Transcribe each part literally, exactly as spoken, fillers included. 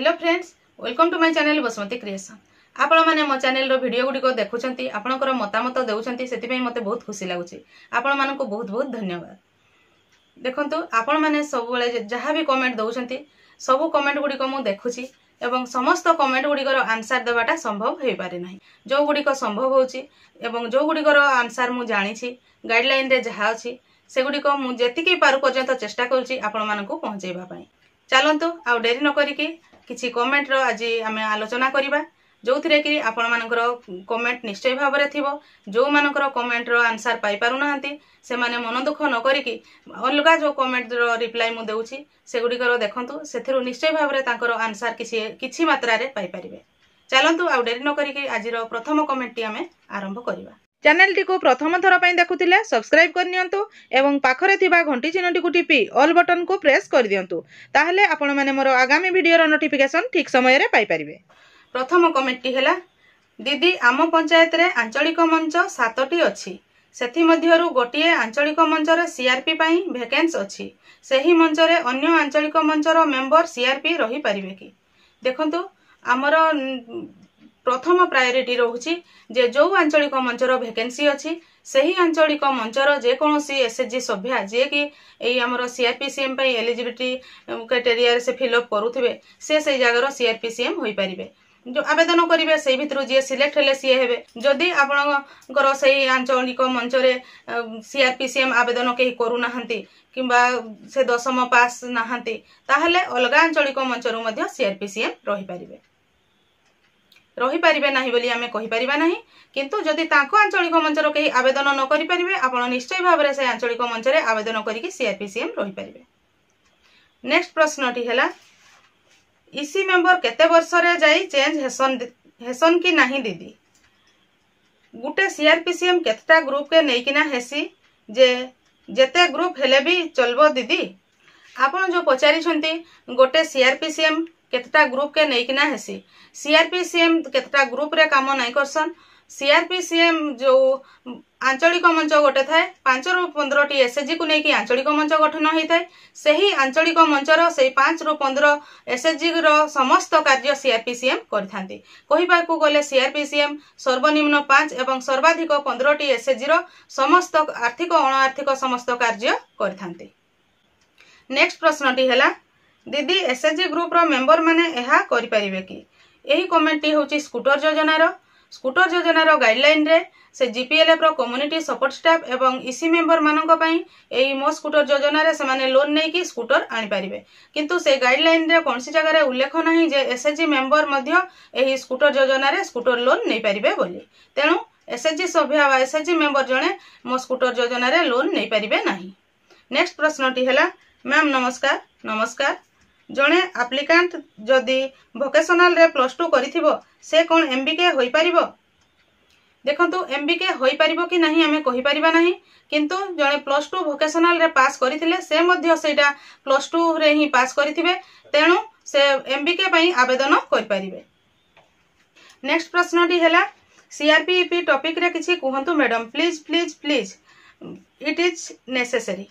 Hello friends, welcome to my channel Basumati creation. आपण माने मो चैनल रो वीडियो गुडी को देखुछंती, आपनकर मतामत देउछंती, सेति पई मते बहुत खुशी लागुची। आपण मानन को बहुत बहुत धन्यवाद। देखंतु आपण माने सब बेले जहां भी कमेंट दउछंती, सब कमेंट गुडी को मु देखुची एवं समस्त कमेंट गुडी को आंसर देबाटा संभव हेइ पारे नाही। जो गुडी को संभव होची एवं जो गुडी को आंसर मु जानि छी, गाइडलाइन रे जहा अछि से गुडी को मु जेतिकी पारु पर्यंत चेष्टा करूची आपण मानन को पहुंचेबा पई। चलंतु आ डेरी न करिकी किछि कमेंट रो आज आमे आलोचना करिबा, जो थिरे कि आपण मानकर कमेंट निश्चय भाव में थिबो। जो मानकर कमेंट रो आंसर पाई पारु नाहंती से माने मन दुख न करिकी अलगा जो कमेंट रो रिप्लाई मु देउची से गुडी करो देखंतु, सेथिरु निश्चय भाव में तांकर आंसर किछि किछि मात्रा रे पाई परिबे। चलंतु आ डेरी न करिकी आज रो प्रथम कमेंट टी आमे आरंभ करिबा। चैनल टी को प्रथम थर पई देखुथिले सब्सक्राइब कर नियंतु एवं पाखरे थिबा घंटी चिन्हटी को टिपी ऑल बटन को प्रेस कर दियंतु, ताहले आपण माने मोर आगामी वीडियो रो नोटिफिकेशन ठीक समय रे पाई परिबे। प्रथम कमेंट टी हैला, दीदी आम पंचायत रे आंचलिक मंच सातटी अछि, सेथि मध्यरु गोटिए आंचलिक मंच रे सीआरपी पई वैकेंसी अछि, सेही मंच रे अन्य आंचलिक मंच रो मेंबर सीआरपी रही परिबे कि? देखंतु हमर प्रथम प्रायोरिटी रोची जे जो आंचलिक मंचर वैकेंसी अच्छी सही आंचलिक मंचर जेकोसी एसएचजी सभ्या जे कि एई हमर सीआरपीसीएम पई एलिजिबिलिटी क्राइटेरिया से फिलअप करूथिबे से से जगार सीआरपीसीएम होई परिबे। जो आवेदन करिवे से भितरु जे सिलेक्ट हेले सी हेबे। जदि आपणकर सही आंचलिक मंच रे सीआरपीसीएम आवेदन केही करू नाहंती किंबा से दशम पास नाहंती, ताहले अलगा आंचलिक मंचरु मध्ये सीआरपीसीएम रही परिबे रही पारिबे नाही बोली आमे कहि परिबा नाही। किंतु जदि तांको आंचलिक मंचर केही आवेदन न करि परिबे, आपण निश्चय भाबरे से आंचलिक मंच रे आवेदन करिकि सीआरपीसीएम रही परिबे। नेक्स्ट प्रश्नटी हैला, ईसी मेंबर केते वर्ष रे जाई चेंज हेसन हेसन कि नाही दीदी? गुटे सीआरपीसीएम केतटा ग्रुप के नै किना हेसी जे जेते ग्रुप हेले भी चलबो दीदी? आपण जो पचारि छंती गोटे सीआरपीसीएम केतटा ग्रुप के नै किना हेसी, सीआरपीसीएम केतटा ग्रुप रे काम नाइ करसन। सीआरपीसीएम जो आंचलिक मंच गोटे थाए पांच रु पंद्रह टी एसएचजी को लेकिन आंचलिक मंच गठन होता है, सही आंचलिक मंचर से पांच रु पंद्रह एसएचजी रो समस्त कार्य सीआरपीसीएम करिथांती। कहिबाकू गले सीआरपीसीएम सर्वनिम्न पांच एवं सर्वाधिक पंद्रह टी एसएचजी रो समस्त आर्थिक अण आर्थिक समस्त कार्य करिथांती। नेक्स्ट प्रश्नटी हैला, दीदी एसएचजी ग्रुप रो मेंबर माने एहा करि परिबे कि? एही कमेंट होची स्कूटर योजना रो स्कूटर योजना रो गाइडलाइन रे से जीपीएलएफ रो कम्युनिटी सपोर्ट स्टाफ एवं ईसी मेंबर मानक पई एही मो स्कूटर योजना रे से माने लोन नै कि स्कूटर आनि परिबे। किंतु से गाइडलाइन रे कोनसी जगह रे उल्लेख नाही जे एसएचजी मेंबर मध्य एही स्कूटर योजना रे स्कूटर लोन नै परिबे बोली। तेनु एसएचजी सभ्य वा एसएचजी मेंबर जणे मो स्कूटर योजना रे लोन नै परिबे नाही। नेक्स्ट प्रश्नटी हैला, मैम नमस्कार। नमस्कार। जणे एप्लिकेंट जदि वोकेशनल रे प्लस टू करिथिबो से कोन एमबीके होई परिबो? देखंतु एमबीके होई परिबो कि नाही हमें कहि परिबा नाही, किंतु जणे प्लस टू वोकेशनल रे पास करिथिले से मध्य सेटा प्लस टू रे ही पास करिथिबे, तेनु से एमबीके पई आवेदन करि परिबे। नेक्स्ट प्रश्नटी हैला, सीआरपीईपी टॉपिक रे किछि कहंतु madam, please please please it is necessary.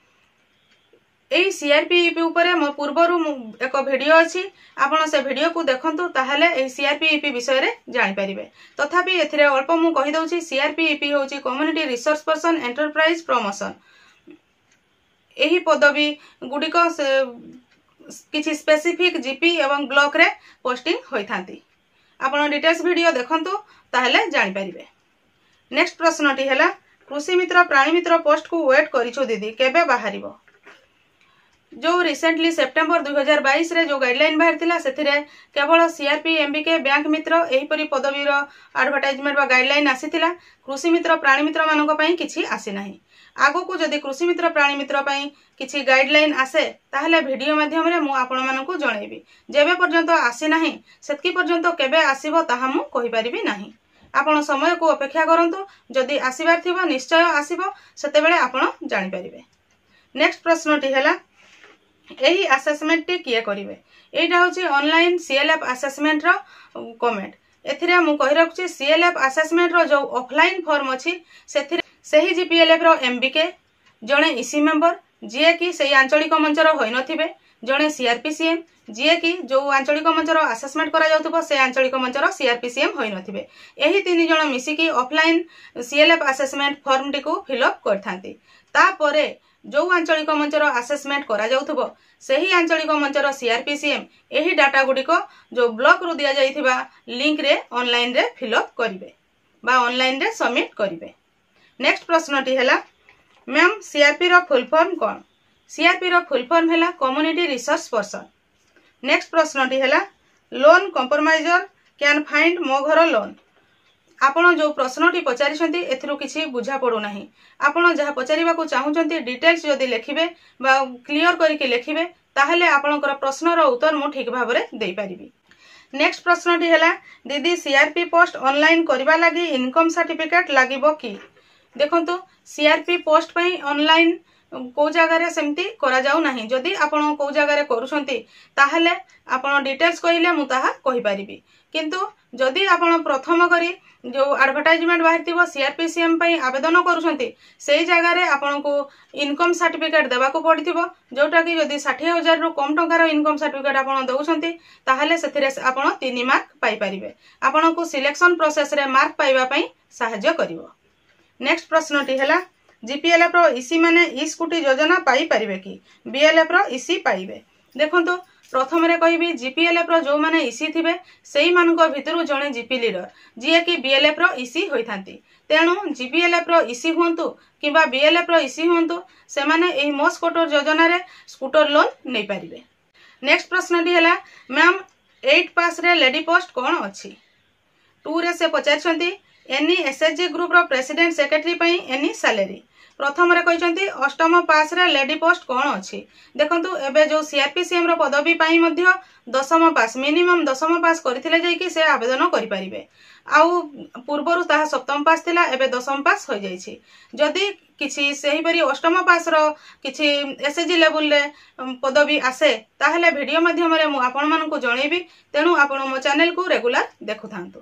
एई सीआरपीईपी ऊपर मो पूर्वरु एक वीडियो अछि, आपण से वीडियो को देखंतु, ताहले एई सीआरपीईपी विषय रे जानि परिबे। तथापि एथिरे अल्प मु कहि दउछि, सीआरपीईपी होछि community resource person enterprise promotion. एही पदवी गुडी को किछि स्पेसिफिक जीपी एवं ब्लॉक रे पोस्टिंग होइथांती। आपण डिटेल्स वीडियो देखंतु, ताहले जानि परिबे। नेक्स्ट प्रश्नटी हैला, कृषि मित्र प्राणी मित्र पोस्ट को वेट करिछु दीदी, केबे बाहरिबो? जो रिसेंटली सेप्टेम्बर दुई हजार बाईस रे जो गाइडलाइन बाहर थिला सेथिरे केवल सीआरपी एमबीके बैंक मित्र एही परी पदवी रो एडवर्टाइजमेंट बा गाइडलाइन आसीथिला। कृषि मित्र प्राणी मित्र मानक पई किछि आसी नाही। आगो को जदि कृषि मित्र प्राणी मित्र पई किछि गाइडलाइन आसे, ताहले वीडियो माध्यम रे मु आपण मानकु जणैबी। जेबे पर्यंत आसी नाही सेतकी पर्यंत केबे आसीबो ताहा मु कहि परिबी नाही। आपण समय को अपेक्षा करंतु, जदि आसीबार थिबो निश्चय आसीबो, सेते बेले आपण जानि परिबे। नेक्स्ट प्रश्नटी हैला, एही असेसमेंट टी किए करिवे? एटा होची ऑनलाइन सीएलएफ असेसमेंट रो कमेंट। एथिरे मु कहि रखुची सीएलएफ असेसमेंट रो जो ऑफलाइन फॉर्म अछि सेथिरे सही जीपीएलएफ रो एमबीके जणे ईसी मेंबर जे कि सही आंचलिक मंचर होई नथिबे जड़े सीआरपीसीएम जी कि जो आंचलिक मंचर आसेसमेंट करा से आंचलिक मंचर सीआरपीसीएम होई नथिबे। एही तीन जण मिसिकी ऑफलाइन सीएलएफ आसेसमेंट फॉर्म टी को फिलअप करथांती। तापरे जो आंचलिक मंचर आसेसमेंट करा जाउथबो सेही आंचलिक मंचर सीआरपीसीएम एही डाटा गुडिक जो ब्लॉक रु दिया जाइथिबा लिंक रे ऑनलाइन रे फिलअप करिवे बा ऑनलाइन रे सबमिट करिवे। नेक्स्ट प्रश्नटी हैला मैम सीआरपी रो फुल फॉर्म कोन? सीआरपी रो फुल फॉर्म हैला कम्युनिटी रिसोर्स पर्सन। नेक्स्ट प्रश्नटी हैला लोन कंप्रोमाइजर कैन फाइंड मो घर लोन। आपण जो प्रश्नटी पचारिछंती एथिरु किछि बुझा पड़ू नाही। आपण जहा पचारिबा को चाहुचंती डिटेल्स जदी लेखिबे बा क्लियर करके लेखिबे ताहले आपणकर प्रश्नर उत्तर मु ठीक भाबरे देई परिबी। नेक्स्ट प्रश्नटी हैला दीदी सीआरपी पोस्ट ऑनलाइन करबा लागि इनकम सर्टिफिकेट लागिबो की? देखंतु सीआरपी पोस्ट पई ऑनलाइन को जगह सेमती करा जाऊ नाही। जदि आपण को जगह करूछंती ताहले आपण डिटेल्स कहिले मु ताहा कहि परिबी। किंतु जदि आपण प्रथम करी जो एडवर्टाइजमेंट बाहरथिबो सीआरपीसीएम पई आवेदन करूछंती सेही जगह रे आपण को इनकम सर्टिफिकेट देबा को पड़िथिबो जोटा कि जदि साठ हजार रु कम टंकार इनकम सर्टिफिकेट आपण दउछंती ताहले सेथिरे आपण तीन मार्क पाई परिबे। आपण को सिलेक्शन प्रोसेस रे मार्क पाइबा पई सहायता करिवो। नेक्स्ट प्रश्नटी हैला जीपीएलएफ रो इसी माने ई स्कूटी योजना पाई परिबे कि? बीएलएफ रो इसी पाइबे। देखंतु प्रथम रे कहिबी जीपीएलएफ रो जो माने इसी थिबे सेही मानको भितरु जणे जीपी लीडर जिए कि बीएलएफ रो इसी होइथांती। तेणु जीपीएलएफ रो इसी हुंतु किबा बीएलएफ रो इसी हुंतु से माने एही मो स्कूटर योजना रे स्कूटर लोन नै परिबे। नेक्स्ट प्रश्नटी हैला मैम एट पास रे लेडी पोस्ट कोन अछि? टू रे से पचारछंती एनी एसएचजी ग्रुप रो प्रेसिडेंट सेक्रेटरी पई एनी सैलरी। प्रथम रे कहिसंती अष्टम पास रे लेडी पोस्ट कोन अछि? देखंतु एबे जो सीआरपीसीएम रो पदवी पई मध्य दशम पास मिनिमम दशम पास करथिले जाई कि से आवेदन करि परिबे। आउ पूर्वरु ताहा सप्तम पास थिला एबे दशम पास हो जाई छी। जदि किछि सेही परि अष्टम पास रो किछि एसएचजी लेवल रे पदवी आसे ताहले वीडियो माध्यम रे मु आपण मानकु जणैबी। तेनु आपण मो चैनल को रेगुलर देखुथांतु।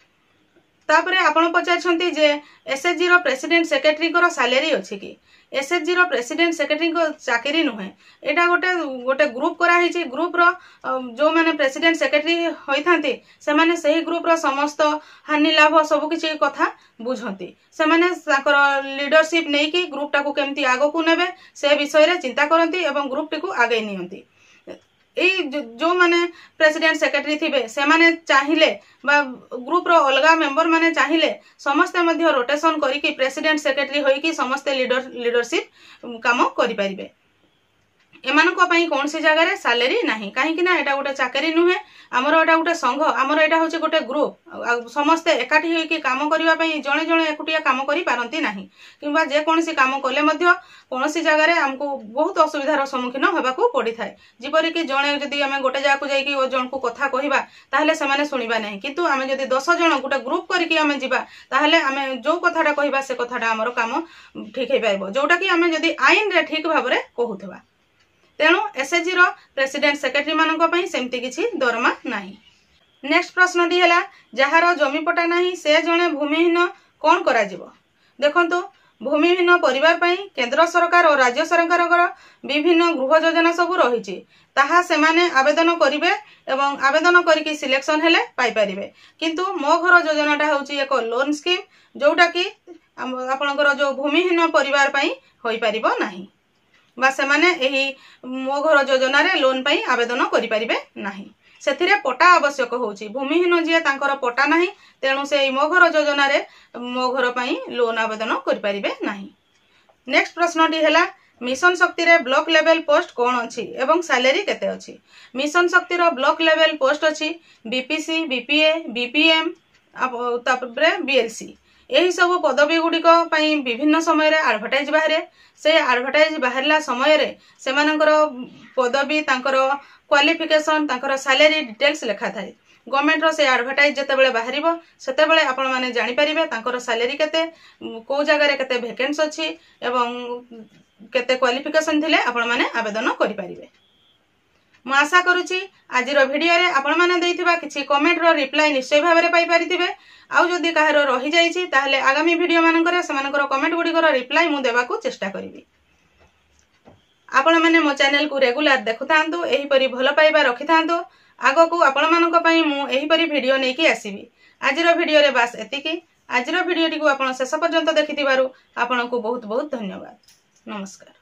तापरे आपण पचारछंती जे एसएचजी रो प्रेसिडेंट सेक्रेटरी को सैलरी अछि कि? एसएचजी रो प्रेसिडेंट सेक्रेटरी को चाकरी नुहे। एटा गोटे गोटे ग्रुप करा हिची। ग्रुप रो जो माने प्रेसिडेंट सेक्रेटरी होइथांती से माने सही ग्रुप रो समस्त हानि लाभ सब किछि कथा बुझंती। से माने ताकर लीडरशिप नै कि ग्रुप टाको केमती आगो को नेबे से विषय रे चिंता करंती एवं ग्रुप टिको आगे नियंती। जो, जो माने प्रेसिडेंट सेक्रेटरी थिबे से माने चाहिले बा ग्रुप रो अलगा मेंबर माने चाहिले समस्ते मध्य रोटेशन करी कि प्रेसिडेंट सेक्रेटरी होई कि समस्ते लीडर लीडरशिप काम करि परिबे। एमानको पई कोनसी जगह रे सैलरी नाही काहे कि ना एटा गोटे चाकरी नुहे। हमर एटा गोटे संघ हमर एटा होचे गोटे ग्रुप समस्ते एकाठी होई कि काम करिवा पई जणे जणे एकुटिया काम करि पारंती नाही किबा जे कोनसी काम कले मध्य कोनसी जगह रे हमको बहुत असुविधार सम्मुखीन होबा को पड़ी थाए। जिपरि कि जणे जदि हमें गोटे जगह को जाई कि ओ जण को कथा कहिबा ताहले से माने सुनिबा नाही। किंतु हमें जदि दस जण गोटे ग्रुप करिकि हमें जिबा ताहले हमें जो कथाटा कहिबा से कथाटा हमर काम ठीक हे पाइबो जोटा कि हमें जदि आईन रे ठीक भाबरे कहूथबा। तेणु एसएचजी रो प्रेसिडेंट सेक्रेटरी मानक पई सेमती किछि दरमा नाही। नेक्स्ट प्रश्नटी हैला जहार जमीपटा नाही से जणे भूमिहीन कोन करा जिवो? देखंतु भूमिहीन परिवार पई केंद्र सरकार और राज्य सरकार विभिन्न गृह योजना सब रही ताहा से माने आवेदन करिवे एवं आवेदन करिकि सिलेक्शन हेले पाई परिवे। किंतु मो घर योजनाटा होची एक लोन स्कीम जोटा कि आपनकर जो भूमिहीन परिवार पई होई परिबो नाही बा से माने एही मो घर योजना रे लोन पई आवेदन करि परिबे नाही। सेथिरे पटा आवश्यक होची। भूमिहीन जे तांकर पटा नाही तेणु से मो घर योजना रे मो घर पई लोन आवेदन करि परिबे नाही। नेक्स्ट प्रश्नटी हैला मिशन शक्ति रे ब्लॉक लेवल पोस्ट कोन अछि एवं सैलरी केते अछि? मिशन शक्ति रो ब्लॉक लेवल पोस्ट अछि बीपीसी, बीपीए, बीपीएम तापरे बीएलसी। एही सब पदवी गुड़िक विभिन्न समय रे एडवर्टाइज बाहरे। से एडवर्टाइज बाहरला समय रे सेमानकर पदवी तांकर क्वालिफिकेशन तांकर सैलरी डिटेल्स लिखा थाए। गवर्नमेंट रो से एडवर्टाइज जते बेले बाहरिबो सेते बेले आपण माने जानि परिबे तांकर सैलरी केते को जगह रे केते वैकेंसी अछि एवं केते क्वालिफिकेशन थिले आपण माने आवेदन करि परिबे। मु आशा करूची आज रो वीडियो रे आपण माने देइथिबा किछि कमेंट रो रिप्लाई निश्चय भाबरे पाई परिथिबे। आउ जदि काहर रही जाइछि ताहले आगामी वीडियो मानकर समानकर कमेंट गुडी कर रिप्लाई मु देबा को चेष्टा करिवि। आपण माने मो चैनल को रेगुलर देखुथांतु एहीपरि भल पाइबा रखिथांतु आगो आपण मानक पई मु एहीपरि वीडियो नेकी आसीबी। आजिरो वीडियो रे बास एतिकी। आजिरो वीडियो टी को आपण शेष पर्यंत देखिथिबारु आपनको बहुत बहुत धन्यवाद। नमस्कार।